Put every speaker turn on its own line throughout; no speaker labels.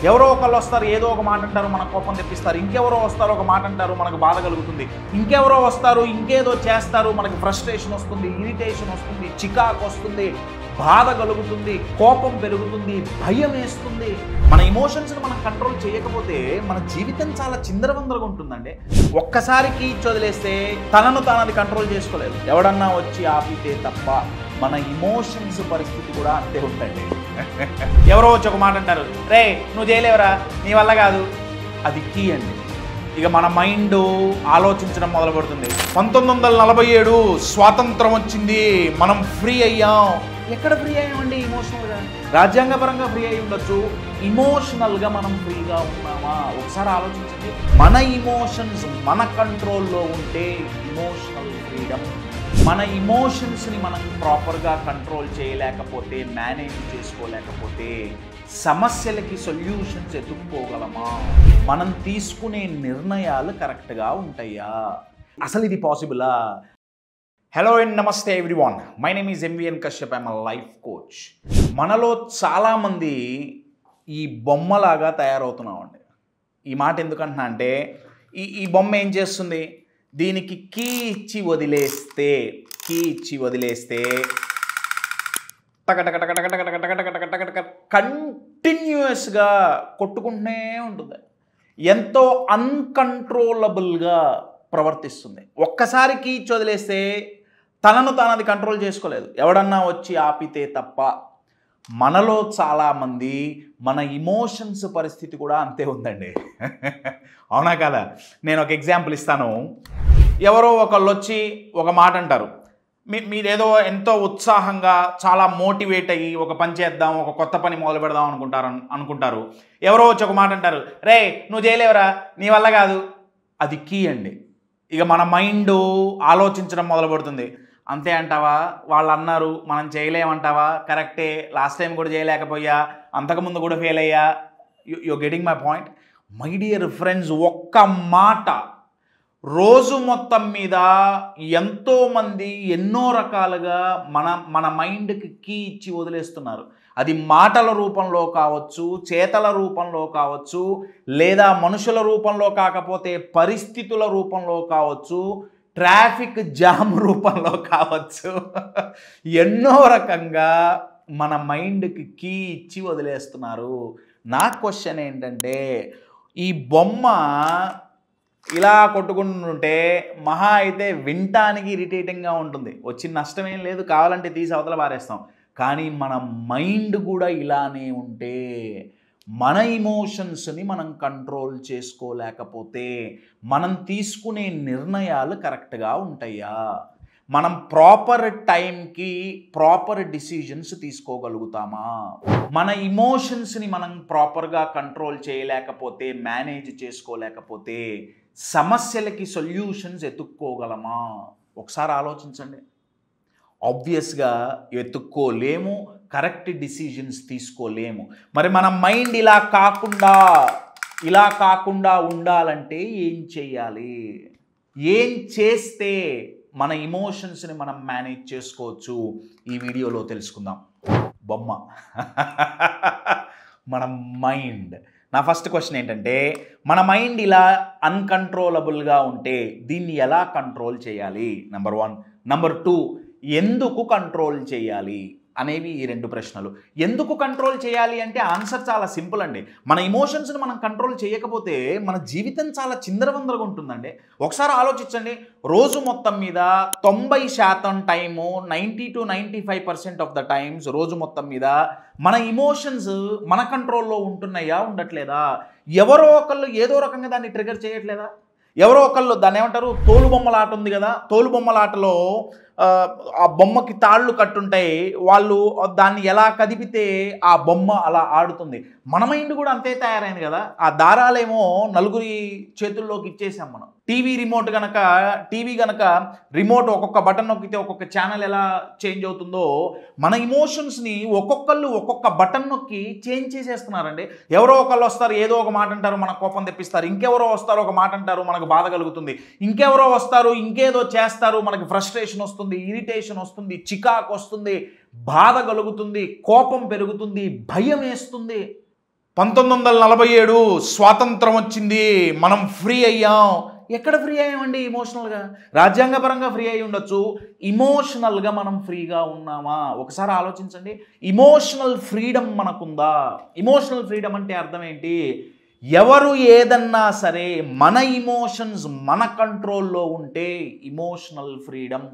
ఎవరో ఒకళ్ళు వస్తారు, ఏదో ఒక మాట అంటారు, మనకు కోపం తెప్పిస్తారు. ఇంకెవరో వస్తారు, ఒక మాట అంటారు, మనకు బాధ కలుగుతుంది. ఇంకెవరో వస్తారు, ఇంకేదో చేస్తారు, మనకు ఫ్రస్ట్రేషన్ వస్తుంది, ఇరిటేషన్ వస్తుంది, చికాకు వస్తుంది, బాధ కలుగుతుంది, కోపం పెరుగుతుంది, భయం వేస్తుంది. మన ఎమోషన్స్ని మనం కంట్రోల్ చేయకపోతే మన జీవితం చాలా చిందరవందరగా ఉంటుందండి. ఒక్కసారికి వదిలేస్తే తనను తానది కంట్రోల్ చేసుకోలేదు. ఎవడన్నా వచ్చి ఆపితే తప్ప మన ఇమోషన్స్ పరిస్థితి కూడా అంతే ఉందండి. ఎవరో వచ్చి ఒక మాట అంటారు, రే నువ్వు చేయలేవరా, నీ వల్ల కాదు. అది కీ అండి. ఇక మన మైండ్ ఆలోచించడం మొదలు పెడుతుంది. 1947 స్వాతంత్రం వచ్చింది, మనం ఫ్రీ అయ్యాం. ఎక్కడ ఫ్రీ అయ్యామండి? ఇమోషనల్గా. రాజ్యాంగపరంగా ఫ్రీ అయి ఉండొచ్చు, ఇమోషనల్గా మనం ఫ్రీగా ఉన్నామా? ఒకసారి ఆలోచించండి. మన ఇమోషన్స్ మన కంట్రోల్లో ఉంటే ఇమోషనల్ ఫ్రీడమ్. మన ఇమోషన్స్ని మనం ప్రాపర్గా కంట్రోల్ చేయలేకపోతే, మేనేజ్ చేసుకోలేకపోతే సమస్యలకి సొల్యూషన్స్ ఎత్తుక్కోగలమా? మనం తీసుకునే నిర్ణయాలు కరెక్ట్గా ఉంటాయా? అసలు ఇది పాసిబులా? హలో అండ్ నమస్తే everyone, my name is M V N Kashyap, I'm life coach. మనలో చాలామంది ఈ బొమ్మలాగా తయారవుతున్నామండి. ఈ మాట ఎందుకంటున్నా అంటే ఈ బొమ్మ ఏం చేస్తుంది? దీనికి కీ ఇచ్చి వదిలేస్తే కంటిన్యూస్గా కొట్టుకుంటూనే ఉంటుంది. ఎంతో అన్కంట్రోలబుల్గా ప్రవర్తిస్తుంది. ఒక్కసారి కీ ఇచ్చి వదిలేస్తే తనను తానది కంట్రోల్ చేసుకోలేదు. ఎవడన్నా వచ్చి ఆపితే తప్ప. మనలో చాలామంది మన ఇమోషన్స్ పరిస్థితి కూడా అంతే ఉందండి. అవునా కదా? నేను ఒక ఎగ్జాంపుల్ ఇస్తాను. ఎవరో ఒకళ్ళు వచ్చి ఒక మాట అంటారు, మీరేదో ఎంతో ఉత్సాహంగా చాలా మోటివేట్ అయ్యి ఒక పని చేద్దాం, ఒక కొత్త పని మొదలు పెడదాం అనుకుంటారు. ఎవరో వచ్చి ఒక మాట అంటారు, రే నువ్వు చేయలేవరా, నీ వల్ల కాదు. అది కీ అండి. ఇక మన మైండ్ ఆలోచించడం మొదలు పెడుతుంది. అంతే అంటావా? వాళ్ళు అన్నారు, మనం చేయలేమంటావా? కరెక్టే, లాస్ట్ టైం కూడా చేయలేకపోయా, అంతకుముందు కూడా ఫెయిల్ అయ్యా. You getting my point? My dear friends, ఒక్క మాట రోజు మొత్తం మీద ఎంతోమంది ఎన్నో రకాలుగా మన మైండ్కి కీ ఇచ్చి వదిలేస్తున్నారు. అది మాటల రూపంలో కావచ్చు, చేతల రూపంలో కావచ్చు, లేదా మనుషుల రూపంలో కాకపోతే పరిస్థితుల రూపంలో కావచ్చు, ట్రాఫిక్ జామ్ రూపంలో కావచ్చు. ఎన్నో రకంగా మన మైండ్కి కీ ఇచ్చి వదిలేస్తున్నారు. నా క్వశ్చన్ ఏంటంటే, ఈ బొమ్మ ఇలా కొట్టుకుంటుంటే మహా అయితే వినటానికి ఇరిటేటింగ్గా ఉంటుంది, వచ్చిన నష్టం ఏం లేదు, కావాలంటే తీసి అవతల పారేస్తాం. కానీ మన మైండ్ కూడా ఇలానే ఉంటే, మన ఇమోషన్స్ని మనం కంట్రోల్ చేసుకోలేకపోతే మనం తీసుకునే నిర్ణయాలు కరెక్ట్గా ఉంటాయా? మనం ప్రాపర్ టైంకి ప్రాపర్ డిసిజన్స్ తీసుకోగలుగుతామా? మన ఇమోషన్స్ని మనం ప్రాపర్గా కంట్రోల్ చేయలేకపోతే, మేనేజ్ చేసుకోలేకపోతే సమస్యలకి సొల్యూషన్స్ ఎత్తుక్కోగలమా? ఒకసారి ఆలోచించండి. ఆబ్వియస్గా ఎత్తుక్కోలేము, కరెక్ట్ డిసిజన్స్ తీసుకోలేము. మరి మన మైండ్ ఇలా కాకుండా ఉండాలంటే ఏం చేయాలి? ఏం చేస్తే మన ఇమోషన్స్ని మనం మేనేజ్ చేసుకోవచ్చు? ఈ వీడియోలో తెలుసుకుందాం. బొమ్మ మన మైండ్. నా ఫస్ట్ క్వశ్చన్ ఏంటంటే, మన మైండ్ ఇలా అన్కంట్రోలబుల్గా ఉంటే దీన్ని ఎలా కంట్రోల్ చేయాలి? నెంబర్ 1. నెంబర్ 2, ఎందుకు కంట్రోల్ చేయాలి అనేవి ఈ 2 ప్రశ్నలు. ఎందుకు కంట్రోల్ చేయాలి అంటే ఆన్సర్ చాలా సింపుల్ అండి. మన ఇమోషన్స్ని మనం కంట్రోల్ చేయకపోతే మన జీవితం చాలా చిందరవందరగా ఉంటుందండి. ఒకసారి ఆలోచించండి. రోజు మొత్తం మీద 90% time, 90 to 95% of the times రోజు మొత్తం మీద మన ఇమోషన్స్ మన కంట్రోల్లో ఉంటున్నాయా, ఉండట్లేదా? ఎవరో ఒకళ్ళు ఏదో రకంగా దాన్ని ట్రిగర్ చేయట్లేదా? ఎవరో ఒకళ్ళు దాన్ని ఏమంటారు, తోలుబొమ్మలాట ఉంది కదా, తోలుబొమ్మలాటలో ఆ బొమ్మకి తాళ్ళు కట్టుంటాయి. వాళ్ళు దాన్ని ఎలా కదిపితే ఆ బొమ్మ అలా ఆడుతుంది. మన మైండ్ కూడా అంతే తయారైంది కదా. ఆ దారాలేమో నలుగురి చేతుల్లోకి ఇచ్చేసాం మనం. టీవీ గనక రిమోట్ ఒక్కొక్క బటన్ నొక్కితే ఒక్కొక్క ఛానల్ ఎలా చేంజ్ అవుతుందో, మన ఇమోషన్స్ని ఒక్కొక్కళ్ళు ఒక్కొక్క బటన్ నొక్కి చేంజ్ చేసేస్తున్నారండి. ఎవరో ఒకళ్ళు వస్తారు, ఏదో ఒక మాట అంటారు, మనకు కోపం తెప్పిస్తారు. ఇంకెవరో వస్తారు, ఒక మాట అంటారు, మనకు బాధ కలుగుతుంది. ఇంకెవరో వస్తారు, ఇంకేదో చేస్తారు, మనకి ఫ్రస్ట్రేషన్ వస్తుంది, ఇరిటేషన్ వస్తుంది, చికాకు వస్తుంది, బాధ కలుగుతుంది, కోపం పెరుగుతుంది, భయం వేస్తుంది. 1947 స్వాతంత్రం వచ్చింది, మనం ఫ్రీ అయ్యాం. ఎక్కడ ఫ్రీ అయ్యామండి? ఇమోషనల్గా. రాజ్యాంగపరంగా ఫ్రీ అయి ఉండొచ్చు, ఇమోషనల్గా మనం ఫ్రీగా ఉన్నామా? ఒకసారి ఆలోచించండి. ఇమోషనల్ ఫ్రీడమ్ మనకుందా? ఇమోషనల్ ఫ్రీడమ్ అంటే అర్థం ఏంటి? ఎవరు ఏదన్నా సరే మన ఇమోషన్స్ మన కంట్రోల్లో ఉంటే ఇమోషనల్ ఫ్రీడమ్.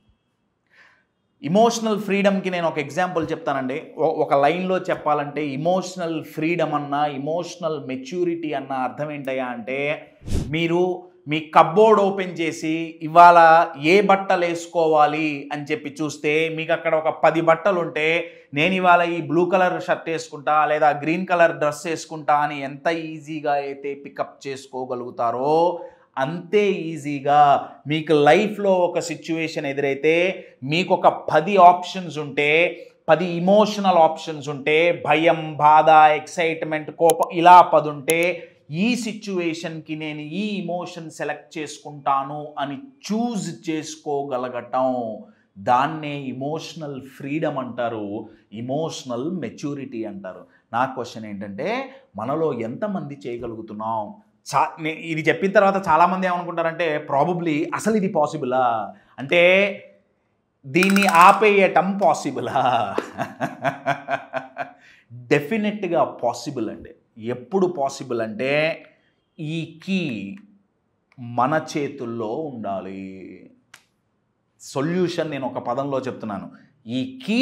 ఇమోషనల్ ఫ్రీడమ్కి నేను ఒక ఎగ్జాంపుల్ చెప్తానండి. ఒక లైన్లో చెప్పాలంటే ఇమోషనల్ ఫ్రీడమ్ అన్న, ఇమోషనల్ మెచ్యూరిటీ అన్న అర్థం ఏంటయ్యా అంటే, మీరు మీ కబ్బోర్డ్ ఓపెన్ చేసి ఇవాళ ఏ బట్టలు వేసుకోవాలి అని చెప్పి చూస్తే మీకు అక్కడ ఒక 10 బట్టలు ఉంటే, నేను ఇవాళ ఈ బ్లూ కలర్ షర్ట్ వేసుకుంటా లేదా గ్రీన్ కలర్ డ్రెస్ వేసుకుంటా అని ఎంత ఈజీగా అయితే పికప్ చేసుకోగలుగుతారో, అంతే ఈజీగా మీకు లైఫ్లో ఒక సిచ్యువేషన్ ఎదురైతే మీకు ఒక 10 ఆప్షన్స్ ఉంటే, 10 ఇమోషనల్ ఆప్షన్స్ ఉంటే, భయం, బాధ, ఎక్సైట్మెంట్, కోపం ఇలా 10 ఉంటే, ఈ సిచ్యువేషన్కి నేను ఈ ఇమోషన్ సెలెక్ట్ చేసుకుంటాను అని చూజ్ చేసుకోగలగటం, దాన్నే ఇమోషనల్ ఫ్రీడమ్ అంటారు, ఇమోషనల్ మెచ్యూరిటీ అంటారు. నా క్వశ్చన్ ఏంటంటే, మనలో ఎంతమంది చేయగలుగుతున్నాం? ఇది చెప్పిన తర్వాత చాలామంది ఏమనుకుంటారంటే, ప్రాబబ్లీ అసలు ఇది పాసిబులా, అంటే దీన్ని ఆపేయటం పాసిబులా? డెఫినెట్గా పాసిబుల్ అండి. ఎప్పుడు పాసిబుల్ అంటే, ఈ కీ మన చేతుల్లో ఉండాలి. సొల్యూషన్ నేను ఒక పదంలో చెప్తున్నాను, ఈ కీ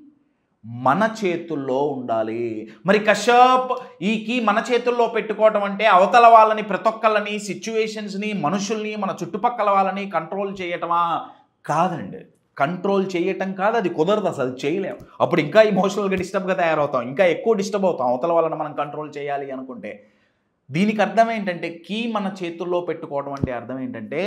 మన చేతుల్లో ఉండాలి. మరి కశ్యప్, ఈ కీ మన చేతుల్లో పెట్టుకోవటం అంటే అవతల వాళ్ళని, ప్రతి ఒక్కళ్ళని, సిచ్యువేషన్స్ని, మనుషుల్ని, మన చుట్టుపక్కల వాళ్ళని కంట్రోల్ చేయటమా? కాదండి, కంట్రోల్ చేయటం కాదు, అది కుదరదు, అసలు చేయలేం. అప్పుడు ఇంకా ఇమోషనల్గా డిస్టర్బ్గా తయారవుతాం, ఇంకా ఎక్కువ డిస్టర్బ్ అవుతాం అవతల వాళ్ళని మనం కంట్రోల్ చేయాలి అనుకుంటే. దీనికి అర్థం ఏంటంటే, కీ మన చేతుల్లో పెట్టుకోవడం అంటే అర్థం ఏంటంటే,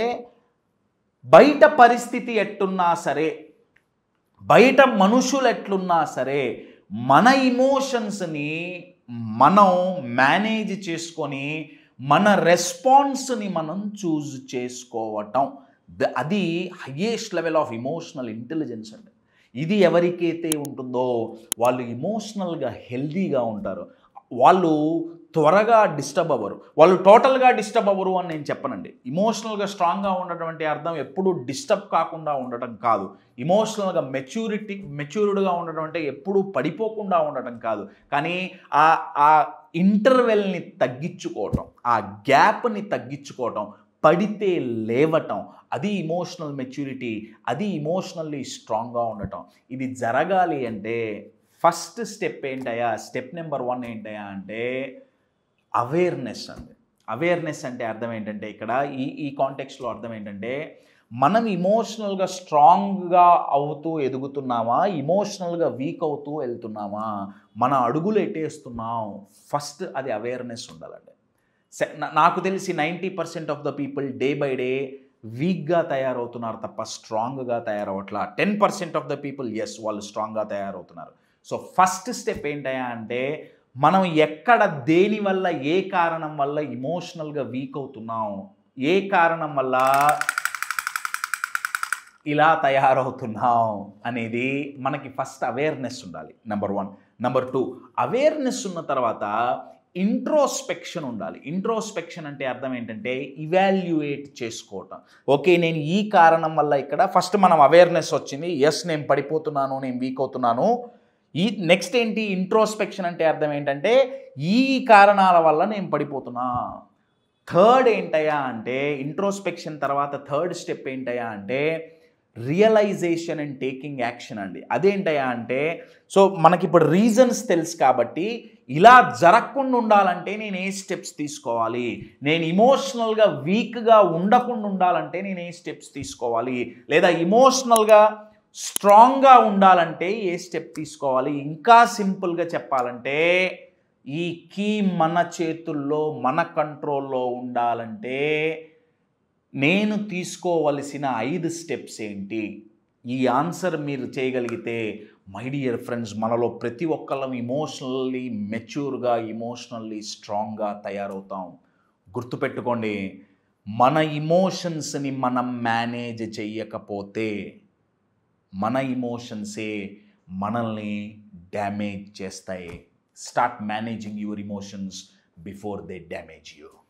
బయట పరిస్థితి ఎట్టున్నా సరే, బయట మనుషులు ఎట్లున్నా సరే, మన ఇమోషన్స్ని మనం మేనేజ్ చేసుకొని మన రెస్పాన్స్ని మనం చూజ్ చేసుకోవటం, అది highest level of emotional intelligence అండి. ఇది ఎవరికైతే ఉంటుందో వాళ్ళు ఇమోషనల్గా హెల్దీగా ఉంటారు. వాళ్ళు త్వరగా డిస్టర్బ్ అవ్వరు, వాళ్ళు టోటల్గా డిస్టర్బ్ అవ్వరు అని నేను చెప్పనండి. ఇమోషనల్గా స్ట్రాంగ్గా ఉండటం అంటే అర్థం ఎప్పుడు డిస్టర్బ్ కాకుండా ఉండటం కాదు. ఇమోషనల్గా మెచ్యూర్డ్గా ఉండటం అంటే ఎప్పుడు పడిపోకుండా ఉండటం కాదు. కానీ ఆ ఇంటర్వెల్ని తగ్గించుకోవటం, ఆ గ్యాప్ని తగ్గించుకోవటం, పడితే లేవటం, అది ఇమోషనల్ మెచ్యూరిటీ, అది ఇమోషనల్లీ స్ట్రాంగ్గా ఉండటం. ఇది జరగాలి అంటే ఫస్ట్ స్టెప్ ఏంటయ్యా, స్టెప్ నెంబర్ 1 ఏంటయ్యా అంటే అవేర్నెస్ అండి. అవేర్నెస్ అంటే అర్థం ఏంటంటే, ఇక్కడ ఈ కాంటెక్స్ట్లో అర్థం ఏంటంటే, మనం ఇమోషనల్గా స్ట్రాంగ్గా అవుతూ ఎదుగుతున్నామా, ఇమోషనల్గా వీక్ అవుతూ వెళ్తున్నామా, మన అడుగులు ఎట్టేస్తున్నాం, ఫస్ట్ అది అవేర్నెస్ ఉండాలండి. నాకు తెలిసి 90% of the people day by day వీక్గా తయారవుతున్నారు తప్ప స్ట్రాంగ్గా తయారవట్లా. 10% ఆఫ్ ద పీపుల్ ఎస్, వాళ్ళు స్ట్రాంగ్గా తయారవుతున్నారు. సో ఫస్ట్ స్టెప్ ఏంటయ్యా అంటే, మనం ఎక్కడ, దేని వల్ల, ఏ కారణం వల్ల ఇమోషనల్గా వీక్ అవుతున్నాం, ఏ కారణం వల్ల ఇలా తయారవుతున్నాం అనేది మనకి ఫస్ట్ అవేర్నెస్ ఉండాలి, నెంబర్ 1. నెంబర్ 2, అవేర్నెస్ ఉన్న తర్వాత ఇంట్రోస్పెక్షన్ ఉండాలి. ఇంట్రోస్పెక్షన్ అంటే అర్థం ఏంటంటే, ఇవాల్యుయేట్ చేసుకోవటం. ఓకే, నేను ఈ కారణం వల్ల ఇక్కడ ఫస్ట్ మనం అవేర్నెస్ వచ్చింది, ఎస్ నేను పడిపోతున్నాను, నేను వీక్ అవుతున్నాను. నెక్స్ట్ ఏంటి, ఇంట్రోస్పెక్షన్ అంటే అర్థం ఏంటంటే, ఈ కారణాల వల్ల నేను పడిపోతున్నా. థర్డ్ ఏంటయ్యా అంటే, ఇంట్రోస్పెక్షన్ తర్వాత థర్డ్ స్టెప్ ఏంటయ్యా అంటే రియలైజేషన్ అండ్ టేకింగ్ యాక్షన్ అండి. అదేంటయ్యా అంటే, సో మనకి ఇప్పుడు రీజన్స్ తెలుసు కాబట్టి, ఇలా జరగకుండా ఉండాలంటే నేను ఏ స్టెప్స్ తీసుకోవాలి, నేను ఇమోషనల్గా వీక్గా ఉండకుండా ఉండాలంటే నేను ఏ స్టెప్స్ తీసుకోవాలి, లేదా ఇమోషనల్గా స్ట్రాంగ్గా ఉండాలంటే ఏ స్టెప్ తీసుకోవాలి. ఇంకా సింపుల్గా చెప్పాలంటే, ఈ కీ మన చేతుల్లో, మన కంట్రోల్లో ఉండాలంటే నేను తీసుకోవలసిన 5 స్టెప్స్ ఏంటి? ఈ ఆన్సర్ మీరు చేయగలిగితే, మై డియర్ ఫ్రెండ్స్, మనలో ప్రతి ఒక్కళ్ళం ఇమోషనల్లీ మెచ్యూర్గా, ఇమోషనల్లీ స్ట్రాంగ్గా తయారవుతాం. గుర్తుపెట్టుకోండి, మన ఇమోషన్స్ని మనం మేనేజ్ చెయ్యకపోతే మన ఇమోషన్సే మనల్ని డ్యామేజ్ చేస్తాయి. Start managing your emotions before they damage you.